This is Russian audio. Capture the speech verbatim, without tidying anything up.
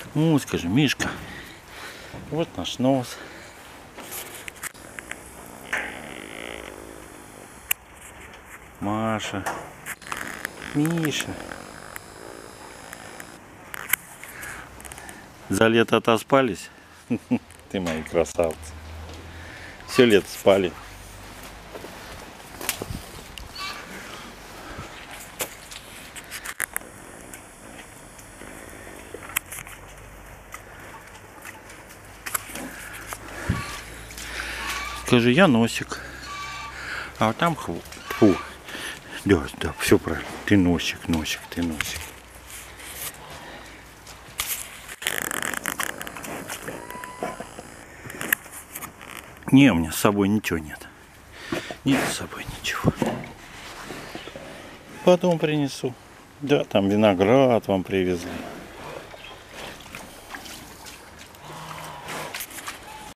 Ну, скажи, Мишка. Вот наш нос. Маша. Миша. За лето отоспались? Ты мои красавцы. Все лето спали. Скажи, я носик. А там хву. Фу. Да, да, все правильно. Ты носик, носик, ты носик. Не, у меня с собой ничего нет. Нет с собой ничего. Потом принесу. Да, там виноград вам привезли.